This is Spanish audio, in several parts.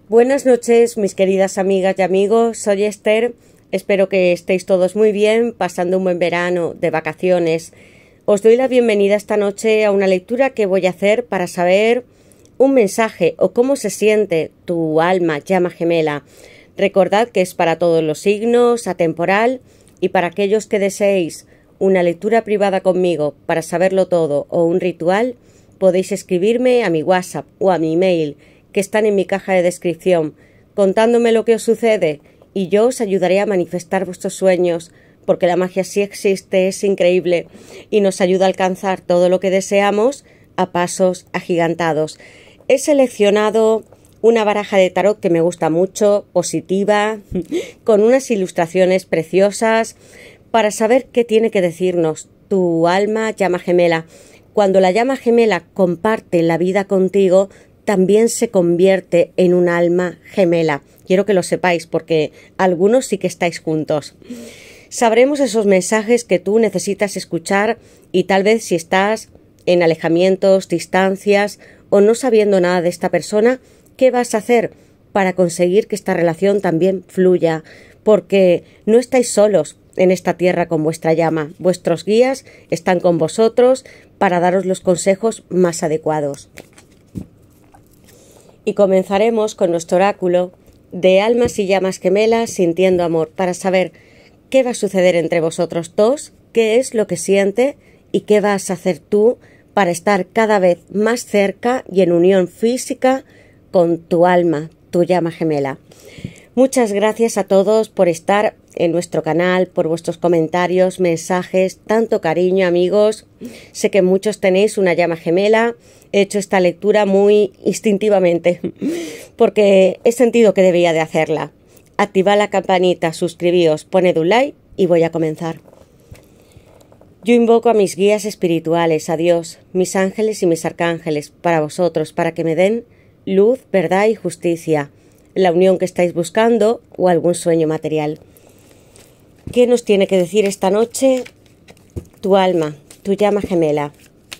Buenas noches, mis queridas amigas y amigos. Soy Esther. Espero que estéis todos muy bien, pasando un buen verano de vacaciones. Os doy la bienvenida esta noche a una lectura que voy a hacer para saber un mensaje o cómo se siente tu alma, llama gemela. Recordad que es para todos los signos, atemporal, y para aquellos que deseéis una lectura privada conmigo para saberlo todo o un ritual, podéis escribirme a mi WhatsApp o a mi email, que están en mi caja de descripción, contándome lo que os sucede, y yo os ayudaré a manifestar vuestros sueños, porque la magia sí existe, es increíble, y nos ayuda a alcanzar todo lo que deseamos a pasos agigantados. He seleccionado una baraja de tarot que me gusta mucho, positiva, con unas ilustraciones preciosas, para saber qué tiene que decirnos tu alma llama gemela. Cuando la llama gemela comparte la vida contigo, también se convierte en un alma gemela. Quiero que lo sepáis porque algunos sí que estáis juntos. Sabremos esos mensajes que tú necesitas escuchar y tal vez si estás en alejamientos, distancias o no sabiendo nada de esta persona, ¿qué vas a hacer para conseguir que esta relación también fluya? Porque no estáis solos en esta tierra con vuestra llama. Vuestros guías están con vosotros para daros los consejos más adecuados. Y comenzaremos con nuestro oráculo de almas y llamas gemelas sintiendo amor para saber qué va a suceder entre vosotros dos, qué es lo que siente y qué vas a hacer tú para estar cada vez más cerca y en unión física con tu alma, tu llama gemela. Muchas gracias a todos por estar en nuestro canal, por vuestros comentarios, mensajes, tanto cariño, amigos. Sé que muchos tenéis una llama gemela. He hecho esta lectura muy instintivamente porque he sentido que debía de hacerla. Activad la campanita, suscribíos, poned un like y voy a comenzar. Yo invoco a mis guías espirituales, a Dios, mis ángeles y mis arcángeles, para vosotros, para que me den luz, verdad y justicia, la unión que estáis buscando o algún sueño material. ¿Qué nos tiene que decir esta noche tu alma, tu llama gemela?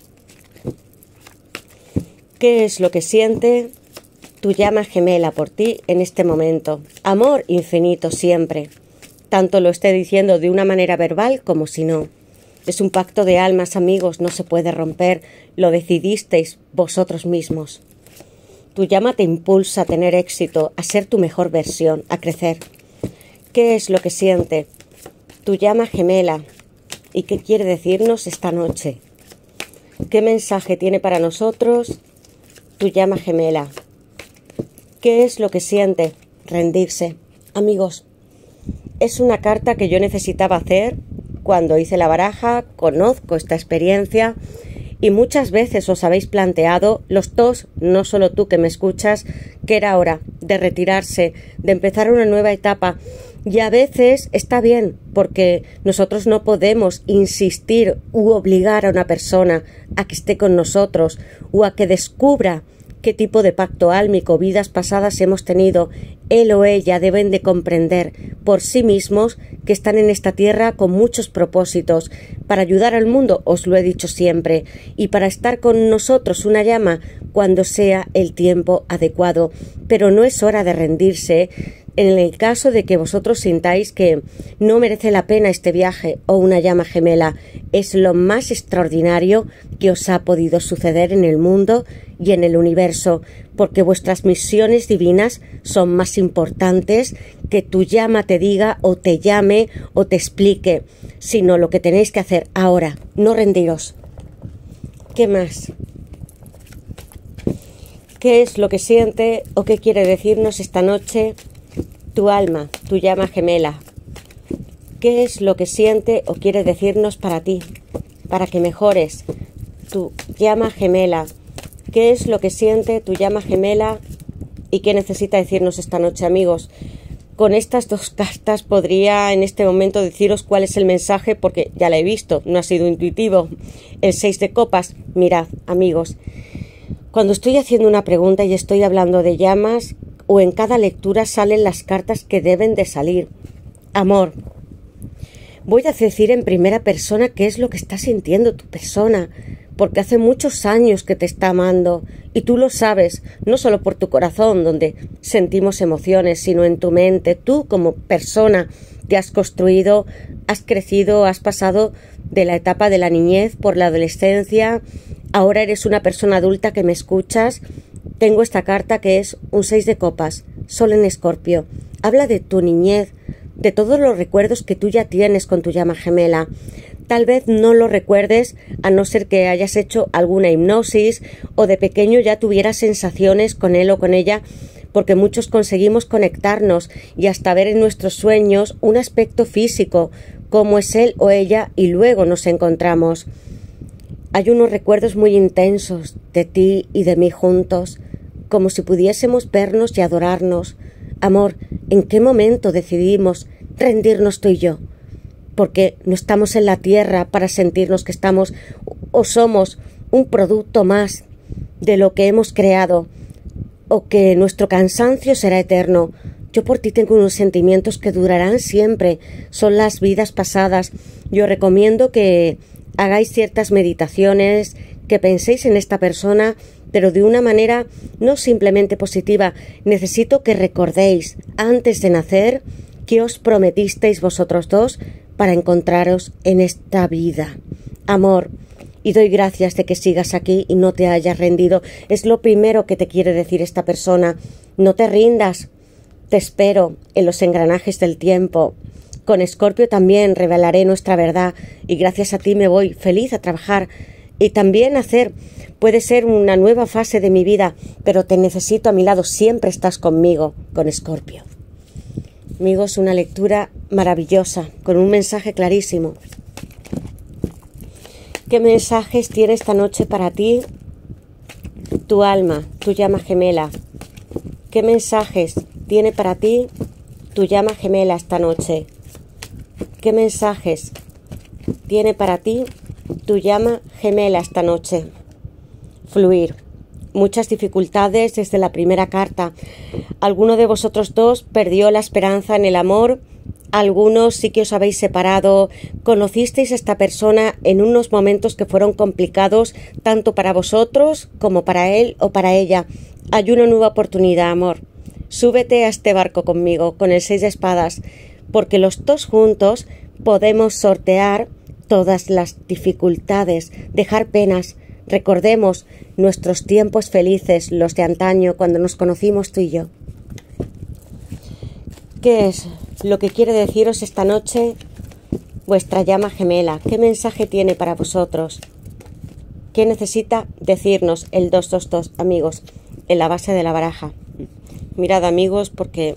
¿Qué es lo que siente tu llama gemela por ti en este momento? Amor infinito siempre. Tanto lo esté diciendo de una manera verbal como si no. Es un pacto de almas, amigos, no se puede romper. Lo decidisteis vosotros mismos. Tu llama te impulsa a tener éxito, a ser tu mejor versión, a crecer. ¿Qué es lo que siente tu llama gemela y qué quiere decirnos esta noche? ¿Qué mensaje tiene para nosotros tu llama gemela? ¿Qué es lo que siente? Rendirse. Amigos, es una carta que yo necesitaba hacer cuando hice la baraja, conozco esta experiencia y muchas veces os habéis planteado, los dos, no solo tú que me escuchas, que era hora de retirarse, de empezar una nueva etapa. Y a veces está bien, porque nosotros no podemos insistir u obligar a una persona a que esté con nosotros o a que descubra qué tipo de pacto álmico, vidas pasadas hemos tenido. Él o ella deben de comprender por sí mismos que están en esta tierra con muchos propósitos, para ayudar al mundo, os lo he dicho siempre, y para estar con nosotros una llama cuando sea el tiempo adecuado. Pero no es hora de rendirse. En el caso de que vosotros sintáis que no merece la pena este viaje o una llama gemela, es lo más extraordinario que os ha podido suceder en el mundo y en el universo, porque vuestras misiones divinas son más importantes que tu llama te diga o te llame o te explique, sino lo que tenéis que hacer ahora, no rendiros. ¿Qué más? ¿Qué es lo que siente o qué quiere decirnos esta noche tu alma, tu llama gemela? ¿Qué es lo que siente o quiere decirnos para ti, para que mejores tu llama gemela? ¿Qué es lo que siente tu llama gemela y qué necesita decirnos esta noche, amigos? Con estas dos cartas podría en este momento deciros cuál es el mensaje, porque ya la he visto, no ha sido intuitivo. El 6 de copas. Mirad, amigos, cuando estoy haciendo una pregunta y estoy hablando de llamas, o en cada lectura salen las cartas que deben de salir. Amor. Voy a decir en primera persona qué es lo que está sintiendo tu persona, porque hace muchos años que te está amando Y tú lo sabes, no solo por tu corazón, donde sentimos emociones, sino en tu mente. Tú como persona te has construido, has crecido, has pasado de la etapa de la niñez por la adolescencia. Ahora eres una persona adulta que me escuchas. Tengo esta carta que es un 6 de copas, Sol en Escorpio. Habla de tu niñez, de todos los recuerdos que tú ya tienes con tu llama gemela. Tal vez no lo recuerdes, a no ser que hayas hecho alguna hipnosis o de pequeño ya tuvieras sensaciones con él o con ella, porque muchos conseguimos conectarnos y hasta ver en nuestros sueños un aspecto físico, como es él o ella, y luego nos encontramos. Hay unos recuerdos muy intensos de ti y de mí juntos, como si pudiésemos vernos y adorarnos. Amor, ¿en qué momento decidimos rendirnos tú y yo? Porque no estamos en la tierra para sentirnos que estamos o somos un producto más de lo que hemos creado, o que nuestro cansancio será eterno. Yo por ti tengo unos sentimientos que durarán siempre, son las vidas pasadas. Yo recomiendo que hagáis ciertas meditaciones, que penséis en esta persona, pero de una manera no simplemente positiva. Necesito que recordéis, antes de nacer, que os prometisteis vosotros dos para encontraros en esta vida. Amor, y doy gracias de que sigas aquí y no te hayas rendido. Es lo primero que te quiere decir esta persona. No te rindas. Te espero en los engranajes del tiempo. Con Escorpio también revelaré nuestra verdad y gracias a ti me voy feliz a trabajar y también a hacer. Puede ser una nueva fase de mi vida, pero te necesito a mi lado. Siempre estás conmigo, con Escorpio. Amigos, una lectura maravillosa, con un mensaje clarísimo. ¿Qué mensajes tiene esta noche para ti tu alma, tu llama gemela? ¿Qué mensajes tiene para ti tu llama gemela esta noche? ¿Qué mensajes tiene para ti tu llama gemela esta noche? Fluir. Muchas dificultades desde la primera carta. Alguno de vosotros dos perdió la esperanza en el amor. Algunos sí que os habéis separado. Conocisteis a esta persona en unos momentos que fueron complicados tanto para vosotros como para él o para ella. Hay una nueva oportunidad, amor. Súbete a este barco conmigo, con el 6 de espadas, porque los dos juntos podemos sortear todas las dificultades, dejar penas. Recordemos nuestros tiempos felices, los de antaño, cuando nos conocimos tú y yo. ¿Qué es lo que quiere deciros esta noche vuestra llama gemela? ¿Qué mensaje tiene para vosotros? ¿Qué necesita decirnos el 222, amigos, en la base de la baraja? Mirad, amigos, porque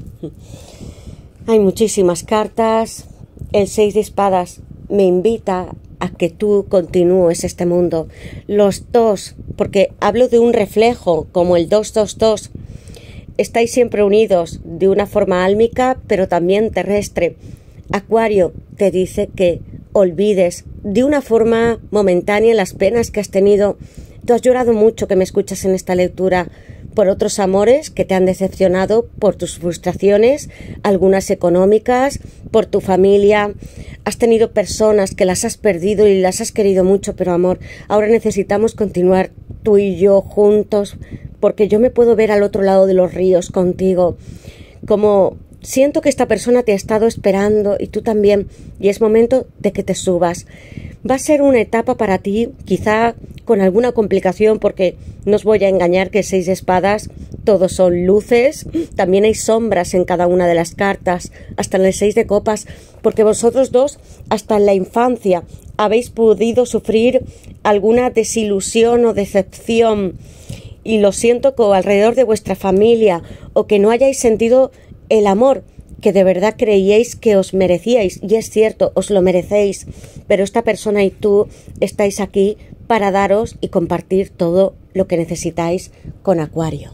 hay muchísimas cartas. El 6 de espadas me invita a que tú continúes este mundo. Los dos, porque hablo de un reflejo como el 222. Estáis siempre unidos de una forma álmica, pero también terrestre. Acuario te dice que olvides de una forma momentánea las penas que has tenido. Tú has llorado mucho, que me escuchas en esta lectura, por otros amores que te han decepcionado, por tus frustraciones, algunas económicas, por tu familia. Has tenido personas que las has perdido y las has querido mucho, pero amor, ahora necesitamos continuar tú y yo juntos, porque yo me puedo ver al otro lado de los ríos contigo. Como siento que esta persona te ha estado esperando y tú también, y es momento de que te subas. Va a ser una etapa para ti, quizá con alguna complicación, porque no os voy a engañar que 6 de espadas, todos son luces, también hay sombras en cada una de las cartas, hasta en el 6 de copas, porque vosotros dos, hasta en la infancia, habéis podido sufrir alguna desilusión o decepción, y lo siento, que alrededor de vuestra familia, o que no hayáis sentido el amor que de verdad creíais que os merecíais, y es cierto, os lo merecéis, pero esta persona y tú estáis aquí para daros y compartir todo lo que necesitáis con Acuario.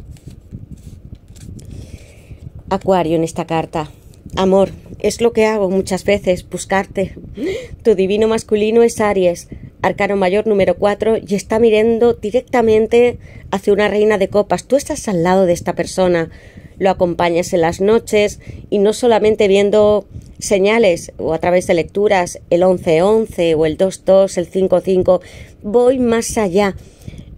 Acuario en esta carta. Amor, es lo que hago muchas veces, buscarte. Tu divino masculino es Aries, arcano mayor número 4, y está mirando directamente hacia una reina de copas. Tú estás al lado de esta persona, lo acompañas en las noches y no solamente viendo señales o a través de lecturas, el 11-11 o el 2-2, el 5-5, voy más allá.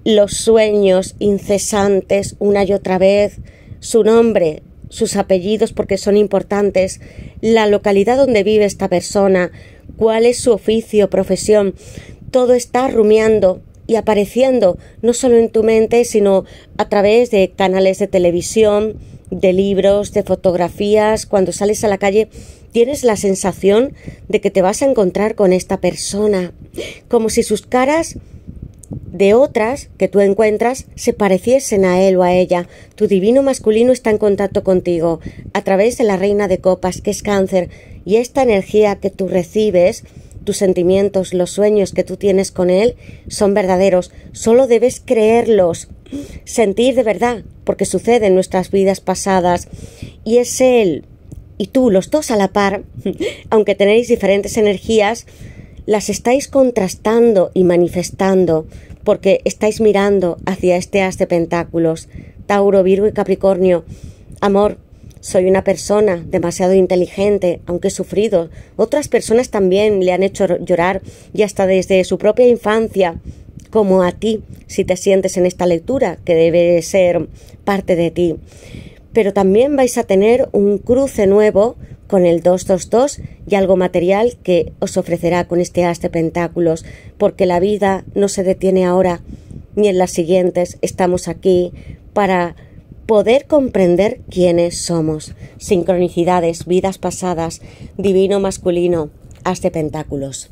los sueños incesantes una y otra vez, su nombre, sus apellidos porque son importantes, la localidad donde vive esta persona, cuál es su oficio, profesión, todo está rumiando y apareciendo no solo en tu mente, sino a través de canales de televisión, de libros, de fotografías. Cuando sales a la calle tienes la sensación de que te vas a encontrar con esta persona, como si sus caras de otras que tú encuentras se pareciesen a él o a ella. Tu divino masculino está en contacto contigo a través de la reina de copas, que es Cáncer, y esta energía que tú recibes, tus sentimientos, los sueños que tú tienes con él son verdaderos. Solo debes creerlos, sentir de verdad, porque sucede en nuestras vidas pasadas, y es él y tú, los dos a la par, aunque tenéis diferentes energías, las estáis contrastando y manifestando, porque estáis mirando hacia este as de pentáculos. Tauro, Virgo y Capricornio. Amor, soy una persona demasiado inteligente, aunque he sufrido. Otras personas también le han hecho llorar, y hasta desde su propia infancia, como a ti, si te sientes en esta lectura, que debe ser parte de ti. Pero también vais a tener un cruce nuevo con el 222 y algo material que os ofrecerá con este as de pentáculos, porque la vida no se detiene ahora ni en las siguientes. Estamos aquí para poder comprender quiénes somos. Sincronicidades, vidas pasadas, divino masculino, as de pentáculos.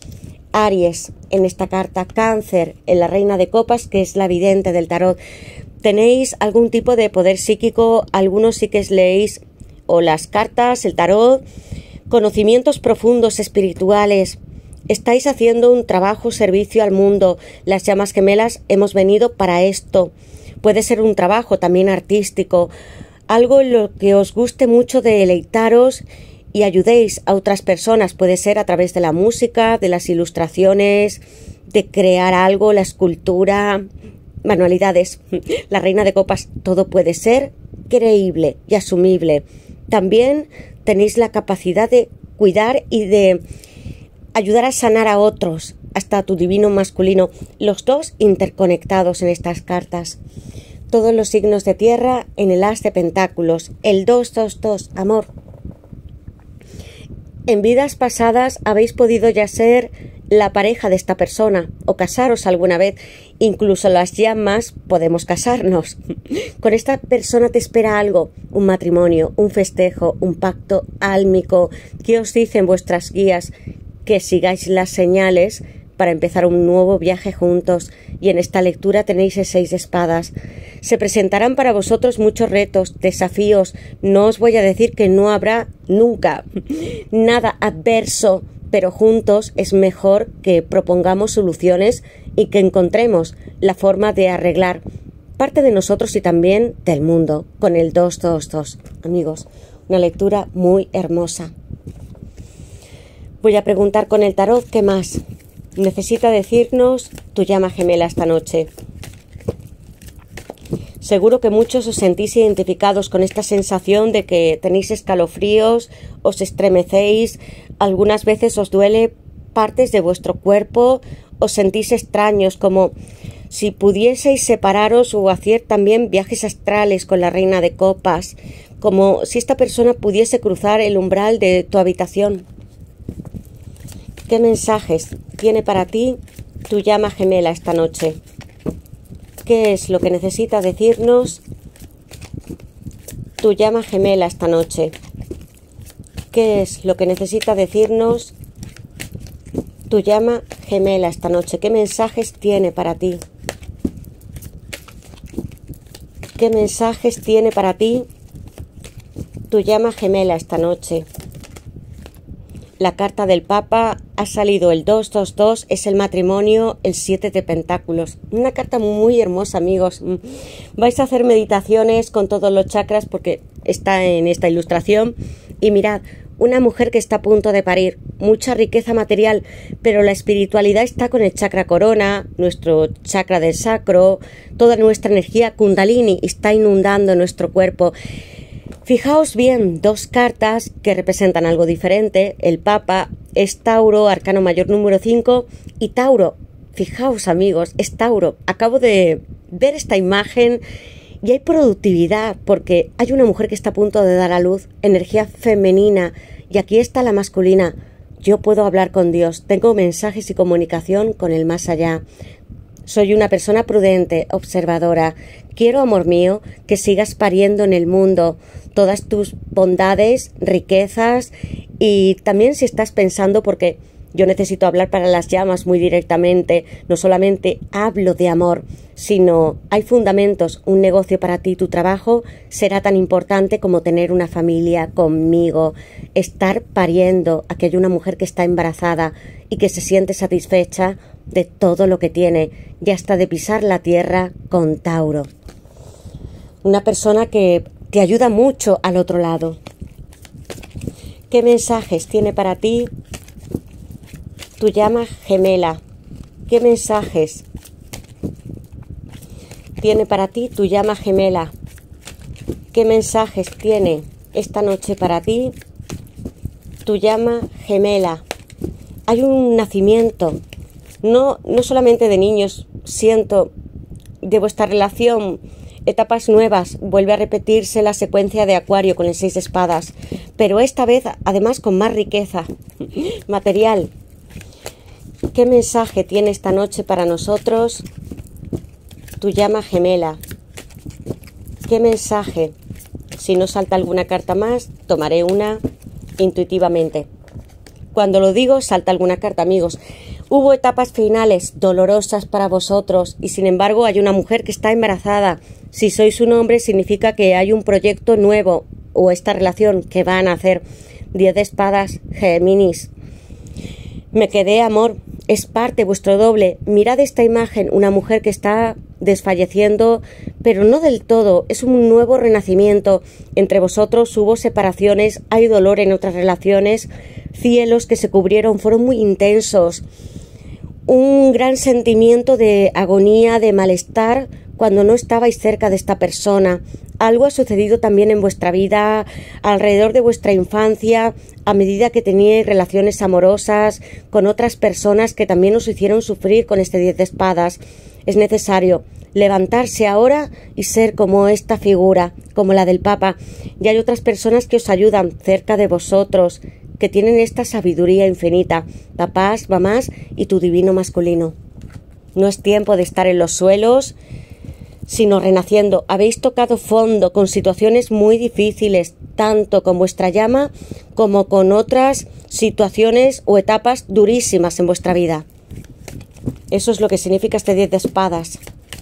Aries, en esta carta, Cáncer, en la reina de copas, que es la vidente del tarot. ¿Tenéis algún tipo de poder psíquico? Algunos sí que leéis o las cartas, el tarot, conocimientos profundos espirituales. Estáis haciendo un trabajo, servicio al mundo. Las llamas gemelas hemos venido para esto. Puede ser un trabajo también artístico, algo en lo que os guste mucho deleitaros y ayudéis a otras personas. Puede ser a través de la música, de las ilustraciones, de crear algo, la escultura, manualidades. La reina de copas, todo puede ser creíble y asumible. También tenéis la capacidad de cuidar y de ayudar a sanar a otros, hasta tu divino masculino, los dos interconectados en estas cartas. Todos los signos de tierra en el as de pentáculos, el 222, amor. En vidas pasadas habéis podido ya ser la pareja de esta persona o casaros alguna vez. Incluso las llamas podemos casarnos. Con esta persona te espera algo, un matrimonio, un festejo, un pacto álmico. ¿Qué os dicen vuestras guías? Que sigáis las señales para empezar un nuevo viaje juntos. Y en esta lectura tenéis el 6 de espadas. Se presentarán para vosotros muchos retos, desafíos. No os voy a decir que no habrá nunca nada adverso, pero juntos es mejor que propongamos soluciones y que encontremos la forma de arreglar parte de nosotros y también del mundo con el 222. Amigos, una lectura muy hermosa. Voy a preguntar con el tarot qué más necesita decirnos tu llama gemela esta noche. Seguro que muchos os sentís identificados con esta sensación de que tenéis escalofríos, os estremecéis, algunas veces os duele partes de vuestro cuerpo, os sentís extraños, como si pudieseis separaros o hacer también viajes astrales con la reina de copas, como si esta persona pudiese cruzar el umbral de tu habitación. ¿Qué mensajes tiene para ti tu llama gemela esta noche? ¿Qué es lo que necesita decirnos tu llama gemela esta noche? ¿Qué es lo que necesita decirnos tu llama gemela esta noche? ¿Qué mensajes tiene para ti? ¿Qué mensajes tiene para ti tu llama gemela esta noche? La carta del Papa ha salido el 222, es el matrimonio, el 7 de pentáculos. Una carta muy hermosa, amigos. Vais a hacer meditaciones con todos los chakras porque está en esta ilustración. Y mirad, una mujer que está a punto de parir, mucha riqueza material, pero la espiritualidad está con el chakra corona, nuestro chakra del sacro, toda nuestra energía kundalini está inundando nuestro cuerpo. Fijaos bien, dos cartas que representan algo diferente. El Papa es Tauro, arcano mayor número 5, y Tauro Fijaos, amigos, es Tauro. Acabo de ver esta imagen y hay productividad porque hay una mujer que está a punto de dar a luz, energía femenina, y aquí está la masculina. Yo puedo hablar con Dios, tengo mensajes y comunicación con el más allá. Soy una persona prudente, observadora. Quiero, amor mío, que sigas pariendo en el mundo todas tus bondades, riquezas, y también si estás pensando, porque yo necesito hablar para las llamas muy directamente, no solamente hablo de amor, sino hay fundamentos. Un negocio para ti, tu trabajo, será tan importante como tener una familia conmigo, estar pariendo. Aquí hay una mujer que está embarazada y que se siente satisfecha de todo lo que tiene, y hasta de pisar la tierra con Tauro. Una persona que te ayuda mucho al otro lado. ¿Qué mensajes tiene para ti tu llama gemela? ¿Qué mensajes tiene para ti tu llama gemela? ¿Qué mensajes tiene esta noche para ti tu llama gemela? Hay un nacimiento, no solamente de niños, siento, de vuestra relación, etapas nuevas. Vuelve a repetirse la secuencia de Acuario con el 6 de espadas, pero esta vez además con más riqueza material. ¿Qué mensaje tiene esta noche para nosotros tu llama gemela? ¿Qué mensaje? Si no salta alguna carta más, tomaré una intuitivamente. Cuando lo digo, salta alguna carta, amigos. Hubo etapas finales dolorosas para vosotros y sin embargo hay una mujer que está embarazada. Si sois un hombre, significa que hay un proyecto nuevo o esta relación que van a hacer. 10 de espadas, Géminis. Me quedé, amor, es parte, vuestro doble. Mirad esta imagen, una mujer que está desfalleciendo, pero no del todo. Es un nuevo renacimiento. Entre vosotros hubo separaciones, hay dolor en otras relaciones, cielos que se cubrieron, fueron muy intensos. Un gran sentimiento de agonía, de malestar, cuando no estabais cerca de esta persona. Algo ha sucedido también en vuestra vida, alrededor de vuestra infancia, a medida que teníais relaciones amorosas con otras personas que también os hicieron sufrir con este 10 de espadas. Es necesario levantarse ahora y ser como esta figura, como la del Papa. Y hay otras personas que os ayudan cerca de vosotros, que tienen esta sabiduría infinita, papás, mamás y tu divino masculino. No es tiempo de estar en los suelos, sino renaciendo. Habéis tocado fondo con situaciones muy difíciles, tanto con vuestra llama como con otras situaciones o etapas durísimas en vuestra vida. Eso es lo que significa este 10 de espadas.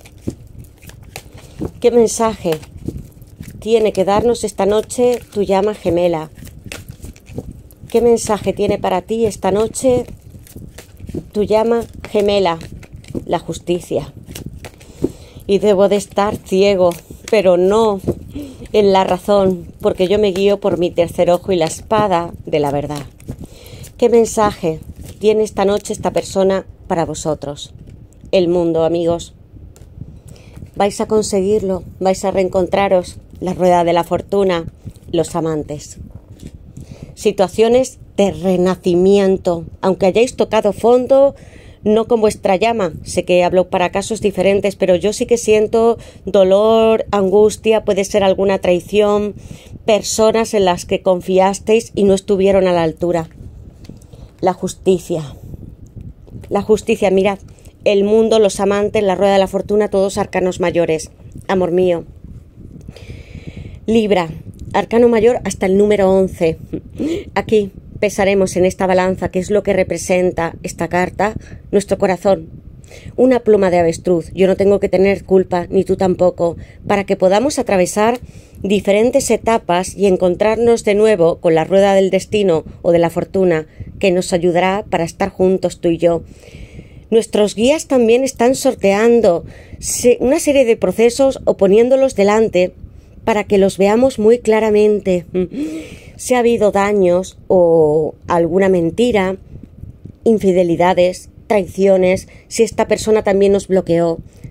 ¿Qué mensaje tiene que darnos esta noche tu llama gemela? ¿Qué mensaje tiene para ti esta noche tu llama gemela? La justicia. Y debo de estar ciego, pero no en la razón, porque yo me guío por mi tercer ojo y la espada de la verdad. ¿Qué mensaje tiene esta noche esta persona para vosotros? El mundo, amigos. Vais a conseguirlo, vais a reencontraros, la rueda de la fortuna, los amantes. Situaciones de renacimiento, aunque hayáis tocado fondo, no con vuestra llama. Sé que hablo para casos diferentes, pero yo sí que siento dolor, angustia, puede ser alguna traición, personas en las que confiasteis y no estuvieron a la altura. La justicia. La justicia, mirad, el mundo, los amantes, la rueda de la fortuna, todos arcanos mayores. Amor mío. Libra, arcano mayor hasta el número 11. Aquí pesaremos en esta balanza, que es lo que representa esta carta, nuestro corazón. Una pluma de avestruz. Yo no tengo que tener culpa, ni tú tampoco, para que podamos atravesar diferentes etapas y encontrarnos de nuevo con la rueda del destino o de la fortuna, que nos ayudará para estar juntos tú y yo. Nuestros guías también están sorteando una serie de procesos o poniéndolos delante para que los veamos muy claramente. Si ha habido daños o alguna mentira, infidelidades, traiciones, si esta persona también nos bloqueó,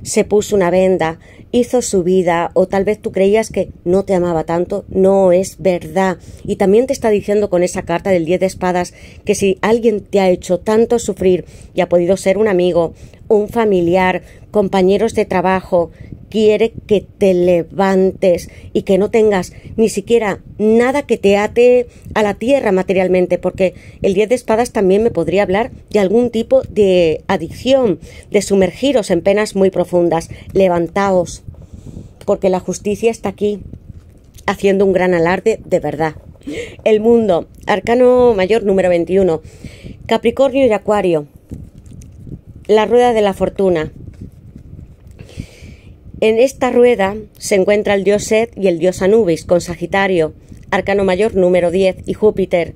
se puso una venda, hizo su vida, o tal vez tú creías que no te amaba tanto. No es verdad. Y también te está diciendo con esa carta del 10 de espadas que si alguien te ha hecho tanto sufrir, y ha podido ser un amigo, un familiar, compañeros de trabajo, quiere que te levantes y que no tengas ni siquiera nada que te ate a la tierra materialmente, porque el 10 de espadas también me podría hablar de algún tipo de adicción, de sumergiros en penas muy profundas. Levantaos, porque la justicia está aquí, haciendo un gran alarde de verdad. El mundo, arcano mayor número 21, Capricornio y Acuario, la rueda de la fortuna. En esta rueda se encuentra el dios Set y el dios Anubis con Sagitario, arcano mayor número 10 y Júpiter.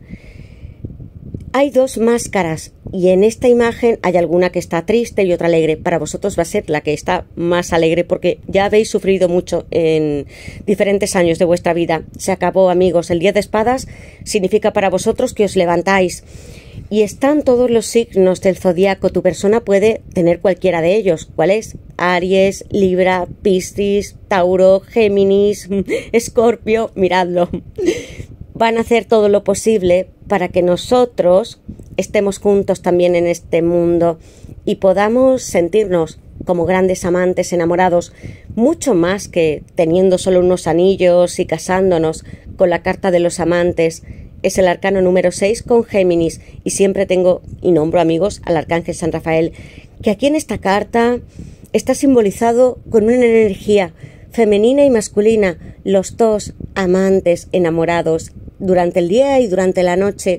Hay dos máscaras y en esta imagen hay alguna que está triste y otra alegre. Para vosotros va a ser la que está más alegre porque ya habéis sufrido mucho en diferentes años de vuestra vida. Se acabó, amigos. El 10 de espadas significa para vosotros que os levantáis. Y están todos los signos del zodiaco. Tu persona puede tener cualquiera de ellos. ¿Cuál es? Aries, Libra, Piscis, Tauro, Géminis, Escorpio. Miradlo. Van a hacer todo lo posible para que nosotros estemos juntos también en este mundo y podamos sentirnos como grandes amantes enamorados, mucho más que teniendo solo unos anillos y casándonos. Con la carta de los amantes es el arcano número 6 con Géminis, y siempre tengo y nombro, amigos, al arcángel San Rafael, que aquí en esta carta está simbolizado con una energía femenina y masculina, los dos amantes enamorados durante el día y durante la noche.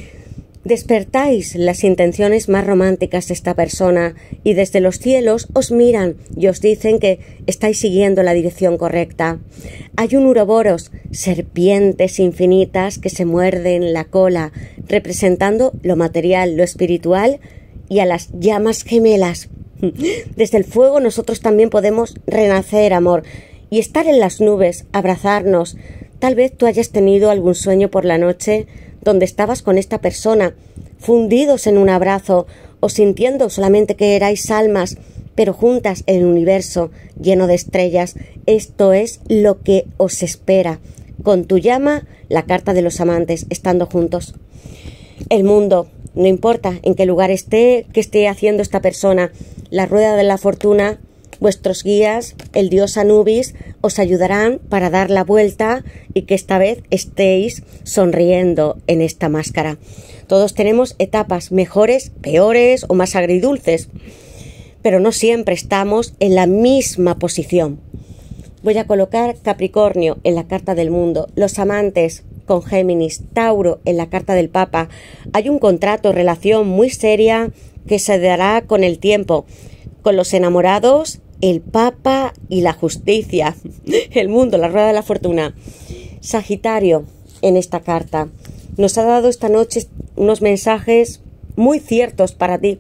Despertáis las intenciones más románticas de esta persona y desde los cielos os miran y os dicen que estáis siguiendo la dirección correcta. Hay un uroboros, serpientes infinitas que se muerden la cola, representando lo material, lo espiritual y a las llamas gemelas. Desde el fuego nosotros también podemos renacer, amor, y estar en las nubes, abrazarnos. Tal vez tú hayas tenido algún sueño por la noche donde estabas con esta persona, fundidos en un abrazo o sintiendo solamente que erais almas, pero juntas en el universo lleno de estrellas. Esto es lo que os espera. Con tu llama, la carta de los amantes, estando juntos. El mundo, no importa en qué lugar esté, qué esté haciendo esta persona, la rueda de la fortuna, vuestros guías, el dios Anubis, os ayudarán para dar la vuelta y que esta vez estéis sonriendo en esta máscara. Todos tenemos etapas mejores, peores o más agridulces, pero no siempre estamos en la misma posición. Voy a colocar Capricornio en la carta del mundo, los amantes con Géminis, Tauro en la carta del Papa. Hay un contrato, relación muy seria que se dará con el tiempo. Con los enamorados, el Papa y la justicia. El mundo, la rueda de la fortuna. Sagitario en esta carta nos ha dado esta noche unos mensajes muy ciertos para ti,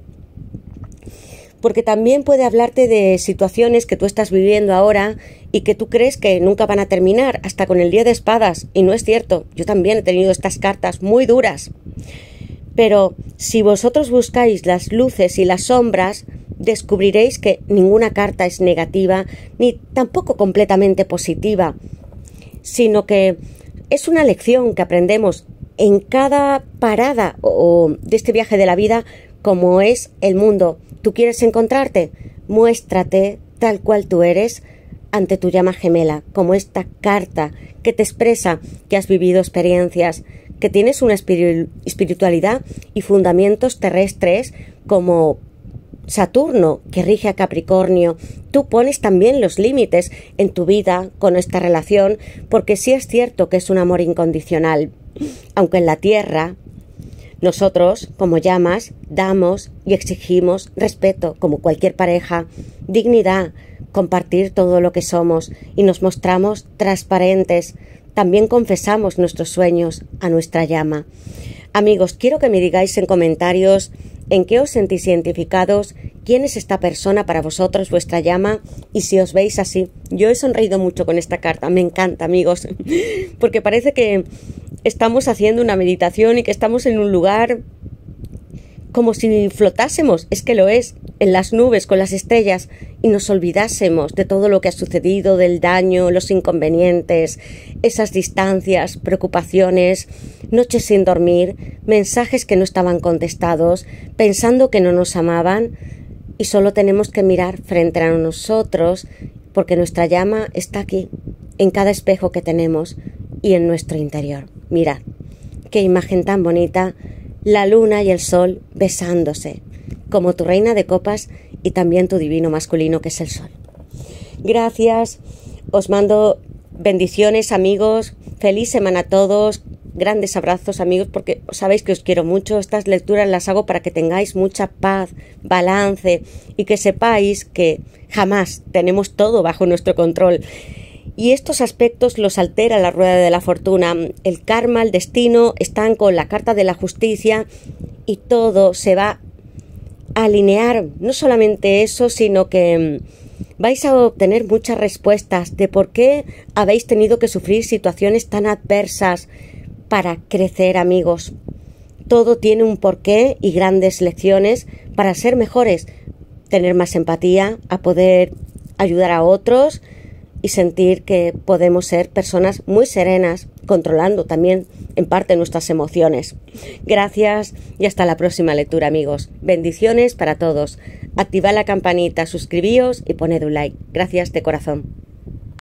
porque también puede hablarte de situaciones que tú estás viviendo ahora y que tú crees que nunca van a terminar, hasta con el 10 de espadas, y no es cierto. Yo también he tenido estas cartas muy duras, pero si vosotros buscáis las luces y las sombras, descubriréis que ninguna carta es negativa ni tampoco completamente positiva, sino que es una lección que aprendemos en cada parada o de este viaje de la vida, como es el mundo. ¿Tú quieres encontrarte? Muéstrate tal cual tú eres ante tu llama gemela, como esta carta que te expresa que has vivido experiencias, que tienes una espiritualidad y fundamentos terrestres como Saturno, que rige a Capricornio. Tú pones también los límites en tu vida con esta relación, porque sí es cierto que es un amor incondicional, aunque en la tierra nosotros, como llamas, damos y exigimos respeto, como cualquier pareja, dignidad, compartir todo lo que somos y nos mostramos transparentes. También confesamos nuestros sueños a nuestra llama. Amigos, quiero que me digáis en comentarios en qué os sentís identificados, quién es esta persona para vosotros, vuestra llama, y si os veis así. Yo he sonreído mucho con esta carta, me encanta, amigos, porque parece que estamos haciendo una meditación y que estamos en un lugar como si flotásemos, es que lo es, en las nubes con las estrellas y nos olvidásemos de todo lo que ha sucedido, del daño, los inconvenientes, esas distancias, preocupaciones, noches sin dormir, mensajes que no estaban contestados, pensando que no nos amaban, y solo tenemos que mirar frente a nosotros porque nuestra llama está aquí, en cada espejo que tenemos y en nuestro interior. Mirad, qué imagen tan bonita, la luna y el sol besándose, como tu reina de copas y también tu divino masculino que es el sol. Gracias, os mando bendiciones amigos, feliz semana a todos, grandes abrazos amigos porque sabéis que os quiero mucho, estas lecturas las hago para que tengáis mucha paz, balance y que sepáis que jamás tenemos todo bajo nuestro control. Y estos aspectos los altera la rueda de la fortuna. El karma, el destino, están con la carta de la justicia y todo se va a alinear. No solamente eso, sino que vais a obtener muchas respuestas de por qué habéis tenido que sufrir situaciones tan adversas para crecer, amigos. Todo tiene un porqué y grandes lecciones para ser mejores, tener más empatía, a poder ayudar a otros y sentir que podemos ser personas muy serenas, controlando también en parte nuestras emociones. Gracias y hasta la próxima lectura, amigos. Bendiciones para todos. Activad la campanita, suscribíos y poned un like. Gracias de corazón.